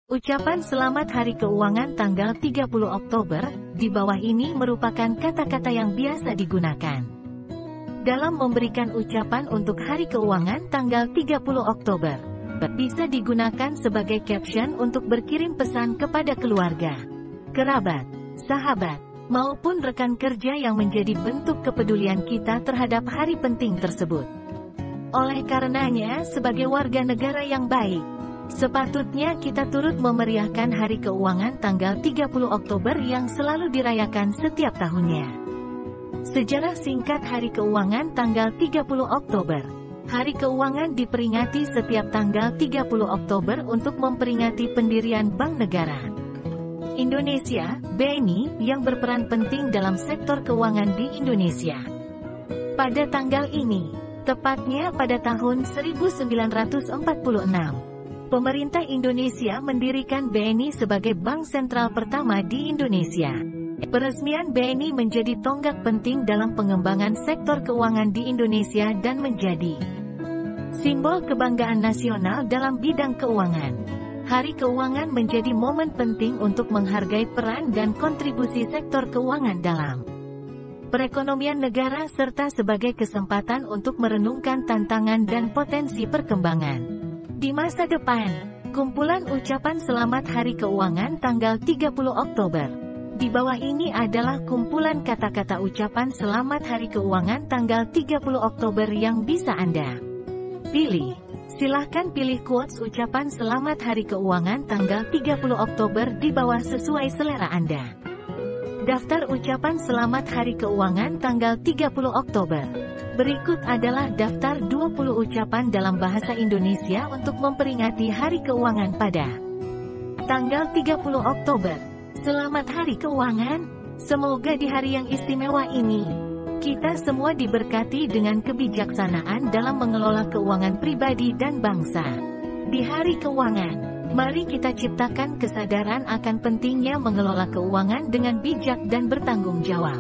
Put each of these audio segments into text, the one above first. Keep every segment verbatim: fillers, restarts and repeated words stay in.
Ucapan selamat Hari Keuangan tanggal tiga puluh Oktober, di bawah ini merupakan kata-kata yang biasa digunakan dalam memberikan ucapan untuk Hari Keuangan tanggal tiga puluh Oktober. Bisa digunakan sebagai caption untuk berkirim pesan kepada keluarga, kerabat, sahabat, maupun rekan kerja yang menjadi bentuk kepedulian kita terhadap hari penting tersebut. Oleh karenanya, sebagai warga negara yang baik, sepatutnya kita turut memeriahkan Hari Keuangan tanggal tiga puluh Oktober yang selalu dirayakan setiap tahunnya. Sejarah singkat Hari Keuangan tanggal tiga puluh Oktober. Hari Keuangan diperingati setiap tanggal tiga puluh Oktober untuk memperingati pendirian Bank Negara Indonesia, B N I, yang berperan penting dalam sektor keuangan di Indonesia. Pada tanggal ini, tepatnya pada tahun seribu sembilan ratus empat puluh enam, pemerintah Indonesia mendirikan B N I sebagai bank sentral pertama di Indonesia. Peresmian B N I menjadi tonggak penting dalam pengembangan sektor keuangan di Indonesia dan menjadi simbol kebanggaan nasional dalam bidang keuangan. Hari Keuangan menjadi momen penting untuk menghargai peran dan kontribusi sektor keuangan dalam perekonomian negara serta sebagai kesempatan untuk merenungkan tantangan dan potensi perkembangan di masa depan. Kumpulan ucapan selamat Hari Keuangan tanggal tiga puluh Oktober. Di bawah ini adalah kumpulan kata-kata ucapan selamat Hari Keuangan tanggal tiga puluh Oktober yang bisa Anda pilih. Silahkan pilih quotes ucapan selamat Hari Keuangan tanggal tiga puluh Oktober di bawah sesuai selera Anda. Daftar ucapan selamat Hari Keuangan tanggal tiga puluh Oktober. Berikut adalah daftar dua puluh ucapan dalam bahasa Indonesia untuk memperingati Hari Keuangan pada tanggal tiga puluh Oktober. Selamat Hari Keuangan. Semoga di hari yang istimewa ini, kita semua diberkati dengan kebijaksanaan dalam mengelola keuangan pribadi dan bangsa. Di Hari Keuangan, mari kita ciptakan kesadaran akan pentingnya mengelola keuangan dengan bijak dan bertanggung jawab,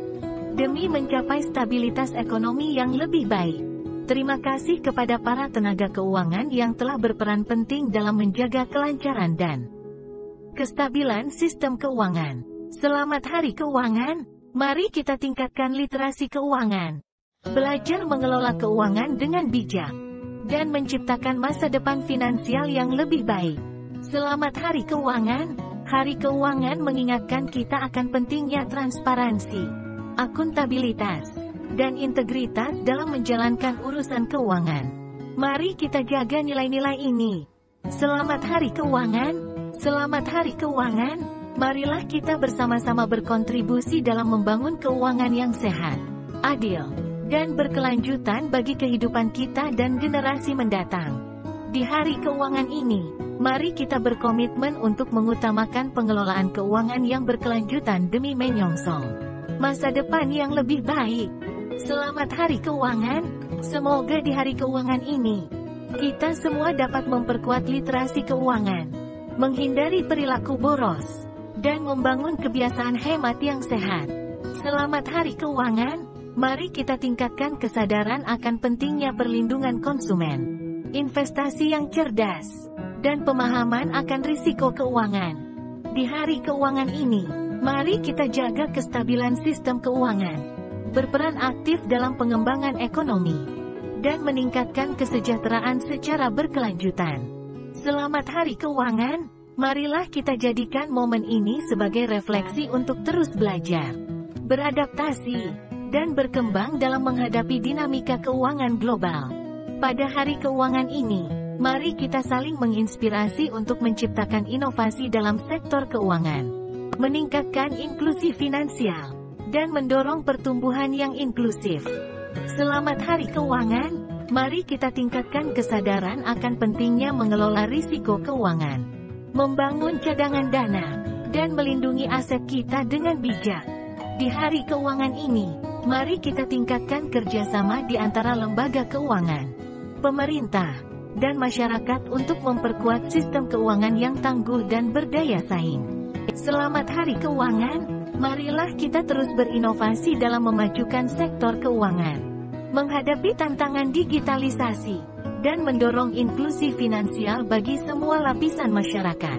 demi mencapai stabilitas ekonomi yang lebih baik. Terima kasih kepada para tenaga keuangan yang telah berperan penting dalam menjaga kelancaran dan kestabilan sistem keuangan. Selamat Hari Keuangan. Mari kita tingkatkan literasi keuangan, belajar mengelola keuangan dengan bijak, dan menciptakan masa depan finansial yang lebih baik. Selamat Hari Keuangan. Hari Keuangan mengingatkan kita akan pentingnya transparansi, akuntabilitas, dan integritas dalam menjalankan urusan keuangan. Mari kita jaga nilai-nilai ini. Selamat Hari Keuangan. Selamat Hari Keuangan. Marilah kita bersama-sama berkontribusi dalam membangun keuangan yang sehat, adil, dan berkelanjutan bagi kehidupan kita dan generasi mendatang. Di Hari Keuangan ini, mari kita berkomitmen untuk mengutamakan pengelolaan keuangan yang berkelanjutan demi menyongsong masa depan yang lebih baik. Selamat Hari Keuangan. Semoga di Hari Keuangan ini, kita semua dapat memperkuat literasi keuangan, menghindari perilaku boros, dan membangun kebiasaan hemat yang sehat. Selamat Hari Keuangan. Mari kita tingkatkan kesadaran akan pentingnya perlindungan konsumen, investasi yang cerdas, dan pemahaman akan risiko keuangan. Di Hari Keuangan ini, mari kita jaga kestabilan sistem keuangan, berperan aktif dalam pengembangan ekonomi, dan meningkatkan kesejahteraan secara berkelanjutan. Selamat Hari Keuangan. Marilah kita jadikan momen ini sebagai refleksi untuk terus belajar, beradaptasi, dan berkembang dalam menghadapi dinamika keuangan global. Pada Hari Keuangan ini, mari kita saling menginspirasi untuk menciptakan inovasi dalam sektor keuangan, meningkatkan inklusi finansial, dan mendorong pertumbuhan yang inklusif. Selamat Hari Keuangan. Mari kita tingkatkan kesadaran akan pentingnya mengelola risiko keuangan, membangun cadangan dana, dan melindungi aset kita dengan bijak. Di Hari Keuangan ini, mari kita tingkatkan kerjasama di antara lembaga keuangan, pemerintah, dan masyarakat untuk memperkuat sistem keuangan yang tangguh dan berdaya saing. Selamat Hari Keuangan. Marilah kita terus berinovasi dalam memajukan sektor keuangan, menghadapi tantangan digitalisasi, dan mendorong inklusi finansial bagi semua lapisan masyarakat.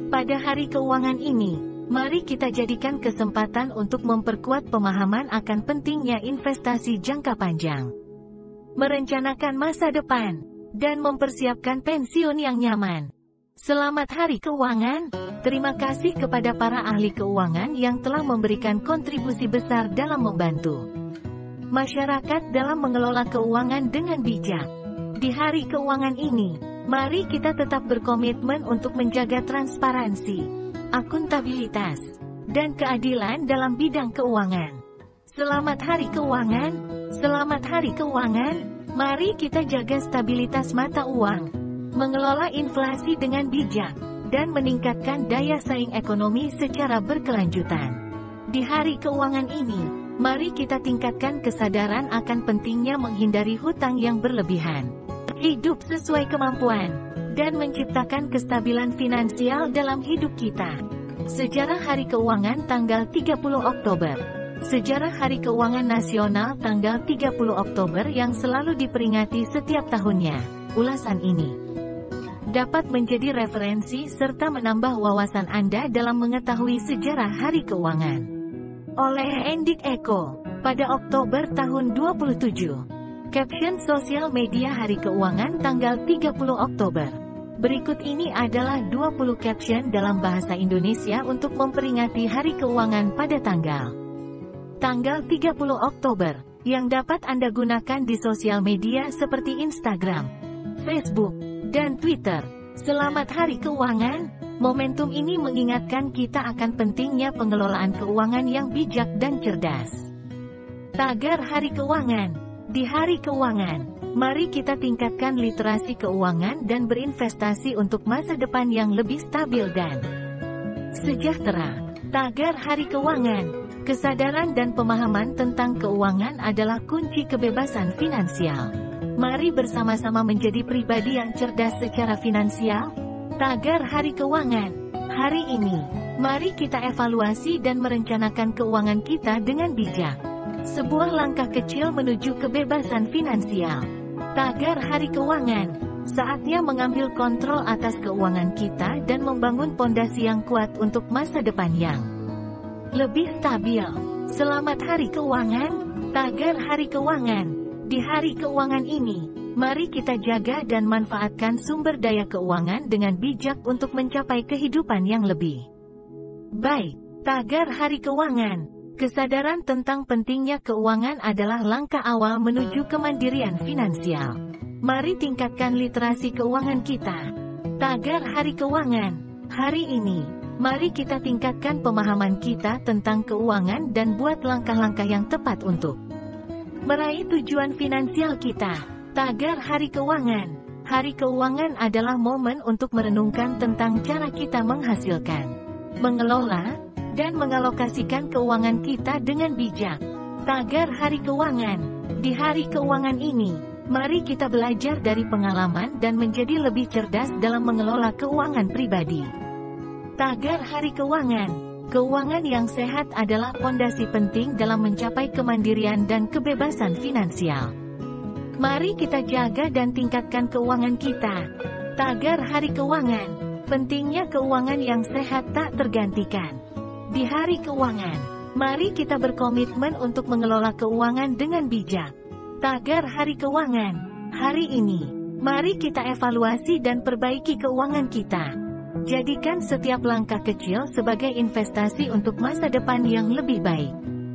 Pada hari keuangan ini, mari kita jadikan kesempatan untuk memperkuat pemahaman akan pentingnya investasi jangka panjang, merencanakan masa depan, dan mempersiapkan pensiun yang nyaman. Selamat Hari Keuangan. Terima kasih kepada para ahli keuangan yang telah memberikan kontribusi besar dalam membantu masyarakat dalam mengelola keuangan dengan bijak. Di hari keuangan ini, mari kita tetap berkomitmen untuk menjaga transparansi, akuntabilitas, dan keadilan dalam bidang keuangan. Selamat Hari Keuangan. Selamat Hari Keuangan. Mari kita jaga stabilitas mata uang, mengelola inflasi dengan bijak, dan meningkatkan daya saing ekonomi secara berkelanjutan. Di hari keuangan ini, mari kita tingkatkan kesadaran akan pentingnya menghindari hutang yang berlebihan, hidup sesuai kemampuan, dan menciptakan kestabilan finansial dalam hidup kita. Sejarah Hari Keuangan tanggal tiga puluh Oktober. Sejarah Hari Keuangan Nasional tanggal tiga puluh Oktober yang selalu diperingati setiap tahunnya. Ulasan ini dapat menjadi referensi serta menambah wawasan Anda dalam mengetahui sejarah Hari Keuangan. Oleh Endik Eko, pada Oktober tahun dua puluh tujuh. Caption sosial media Hari Keuangan tanggal tiga puluh Oktober. Berikut ini adalah dua puluh caption dalam bahasa Indonesia untuk memperingati Hari Keuangan pada tanggal tanggal tiga puluh Oktober, yang dapat Anda gunakan di sosial media seperti Instagram, Facebook, dan Twitter. Selamat Hari Keuangan. Momentum ini mengingatkan kita akan pentingnya pengelolaan keuangan yang bijak dan cerdas. Tagar Hari Keuangan. Di Hari Keuangan, mari kita tingkatkan literasi keuangan dan berinvestasi untuk masa depan yang lebih stabil dan sejahtera. Tagar Hari Keuangan. Kesadaran dan pemahaman tentang keuangan adalah kunci kebebasan finansial. Mari bersama-sama menjadi pribadi yang cerdas secara finansial. Tagar Hari Keuangan. Hari ini, mari kita evaluasi dan merencanakan keuangan kita dengan bijak. Sebuah langkah kecil menuju kebebasan finansial. Tagar Hari Keuangan. Saatnya mengambil kontrol atas keuangan kita dan membangun pondasi yang kuat untuk masa depan yang lebih stabil. Selamat Hari Keuangan. Tagar Hari Keuangan. Di hari keuangan ini, mari kita jaga dan manfaatkan sumber daya keuangan dengan bijak untuk mencapai kehidupan yang lebih baik. Tagar Hari Keuangan. Kesadaran tentang pentingnya keuangan adalah langkah awal menuju kemandirian finansial. Mari tingkatkan literasi keuangan kita. Tagar Hari Keuangan. Hari ini, mari kita tingkatkan pemahaman kita tentang keuangan dan buat langkah-langkah yang tepat untuk meraih tujuan finansial kita. Tagar Hari Keuangan. Hari Keuangan adalah momen untuk merenungkan tentang cara kita menghasilkan, mengelola, dan mengalokasikan keuangan kita dengan bijak. Tagar Hari Keuangan. Di hari keuangan ini, mari kita belajar dari pengalaman dan menjadi lebih cerdas dalam mengelola keuangan pribadi. Tagar Hari Keuangan. Keuangan yang sehat adalah fondasi penting dalam mencapai kemandirian dan kebebasan finansial. Mari kita jaga dan tingkatkan keuangan kita. Tagar Hari Keuangan. Pentingnya keuangan yang sehat tak tergantikan. Di hari keuangan, mari kita berkomitmen untuk mengelola keuangan dengan bijak. Tagar Hari Keuangan. Hari ini, mari kita evaluasi dan perbaiki keuangan kita. Jadikan setiap langkah kecil sebagai investasi untuk masa depan yang lebih baik.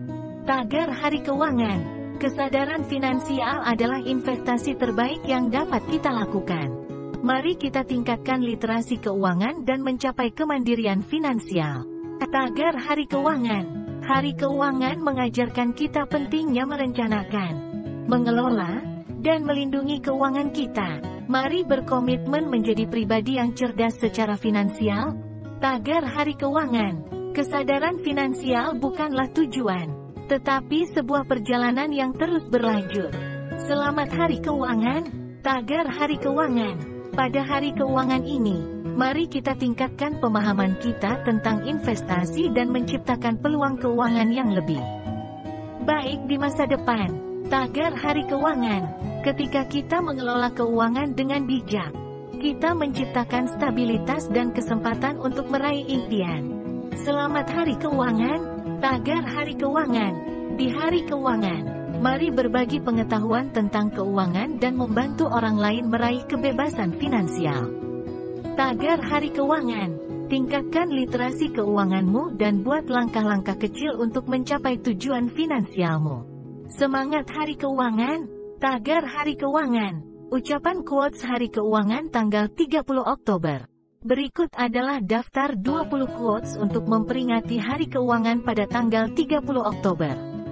Tagar Hari Keuangan. Kesadaran finansial adalah investasi terbaik yang dapat kita lakukan. Mari kita tingkatkan literasi keuangan dan mencapai kemandirian finansial. Tagar Hari Keuangan. Hari keuangan mengajarkan kita pentingnya merencanakan, mengelola, dan melindungi keuangan kita. Mari berkomitmen menjadi pribadi yang cerdas secara finansial. Tagar Hari Keuangan. Kesadaran finansial bukanlah tujuan, tetapi sebuah perjalanan yang terus berlanjut. Selamat Hari Keuangan. Tagar Hari Keuangan. Pada hari keuangan ini, mari kita tingkatkan pemahaman kita tentang investasi dan menciptakan peluang keuangan yang lebih baik di masa depan. Tagar Hari Keuangan. Ketika kita mengelola keuangan dengan bijak, Kita menciptakan stabilitas dan kesempatan untuk meraih impian. Selamat Hari Keuangan, tagar Hari Keuangan. Di Hari Keuangan, mari berbagi pengetahuan tentang keuangan dan membantu orang lain meraih kebebasan finansial. Tagar Hari Keuangan, tingkatkan literasi keuanganmu dan buat langkah-langkah kecil untuk mencapai tujuan finansialmu. Semangat Hari Keuangan, tagar Hari Keuangan. Ucapan quotes Hari Keuangan tanggal tiga puluh Oktober. Berikut adalah daftar dua puluh quotes untuk memperingati Hari Keuangan pada tanggal tiga puluh Oktober.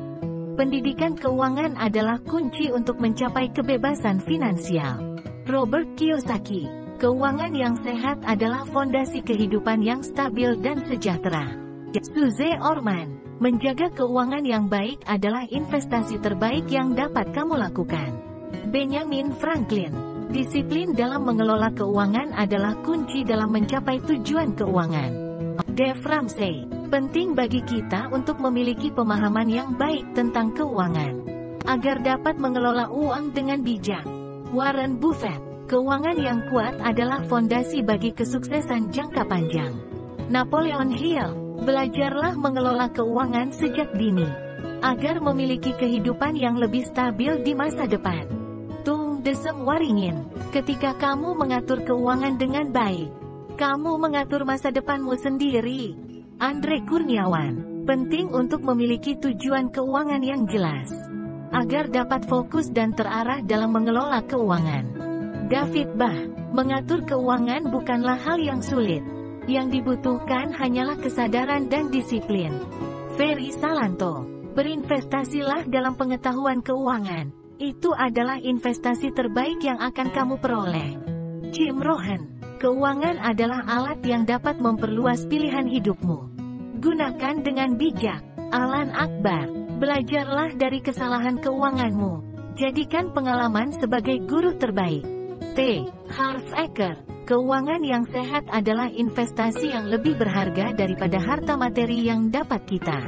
Pendidikan keuangan adalah kunci untuk mencapai kebebasan finansial. Robert Kiyosaki. Keuangan yang sehat adalah fondasi kehidupan yang stabil dan sejahtera. Suze Orman. Menjaga keuangan yang baik adalah investasi terbaik yang dapat kamu lakukan. Benjamin Franklin. Disiplin dalam mengelola keuangan adalah kunci dalam mencapai tujuan keuangan. Dave Ramsey. Penting bagi kita untuk memiliki pemahaman yang baik tentang keuangan, agar dapat mengelola uang dengan bijak. Warren Buffett. Keuangan yang kuat adalah fondasi bagi kesuksesan jangka panjang. Napoleon Hill. Belajarlah mengelola keuangan sejak dini, agar memiliki kehidupan yang lebih stabil di masa depan. Tung Desem Waringin. Ketika kamu mengatur keuangan dengan baik, kamu mengatur masa depanmu sendiri. Andre Kurniawan. Penting untuk memiliki tujuan keuangan yang jelas, agar dapat fokus dan terarah dalam mengelola keuangan. David Bah. Mengatur keuangan bukanlah hal yang sulit. Yang dibutuhkan hanyalah kesadaran dan disiplin. Ferry Salanto. Berinvestasilah dalam pengetahuan keuangan. Itu adalah investasi terbaik yang akan kamu peroleh. Jim Rohn. Keuangan adalah alat yang dapat memperluas pilihan hidupmu. Gunakan dengan bijak. Alan Akbar. Belajarlah dari kesalahan keuanganmu. Jadikan pengalaman sebagai guru terbaik. T. Harv Eker. Keuangan yang sehat adalah investasi yang lebih berharga daripada harta materi yang dapat kita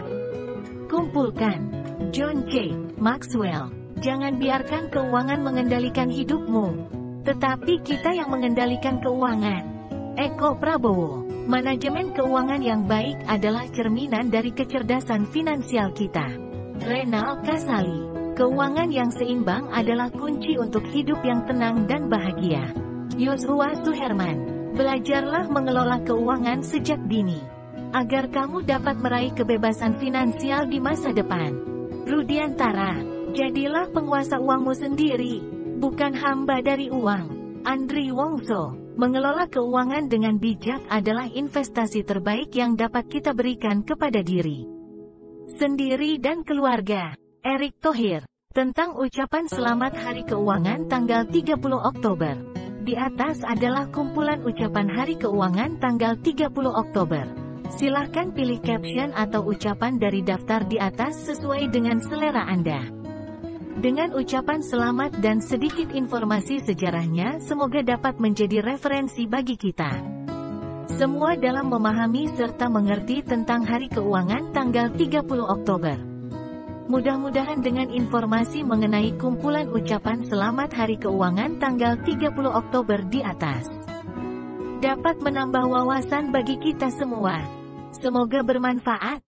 kumpulkan. John J. Maxwell. Jangan biarkan keuangan mengendalikan hidupmu, tetapi kita yang mengendalikan keuangan. Eko Prabowo. Manajemen keuangan yang baik adalah cerminan dari kecerdasan finansial kita. Renal Kasali. Keuangan yang seimbang adalah kunci untuk hidup yang tenang dan bahagia. Yoshua Suherman. Belajarlah mengelola keuangan sejak dini, agar kamu dapat meraih kebebasan finansial di masa depan. Rudiantara. Jadilah penguasa uangmu sendiri, bukan hamba dari uang. Andri Wongso. Mengelola keuangan dengan bijak adalah investasi terbaik yang dapat kita berikan kepada diri sendiri dan keluarga. Erick Thohir. Tentang ucapan selamat Hari Keuangan tanggal tiga puluh Oktober. Di atas adalah kumpulan ucapan Hari Keuangan tanggal tiga puluh Oktober. Silahkan pilih caption atau ucapan dari daftar di atas sesuai dengan selera Anda. Dengan ucapan selamat dan sedikit informasi sejarahnya, semoga dapat menjadi referensi bagi kita semua dalam memahami serta mengerti tentang Hari Keuangan tanggal tiga puluh Oktober. Mudah-mudahan dengan informasi mengenai kumpulan ucapan selamat Hari Keuangan tanggal tiga puluh Oktober di atas dapat menambah wawasan bagi kita semua. Semoga bermanfaat.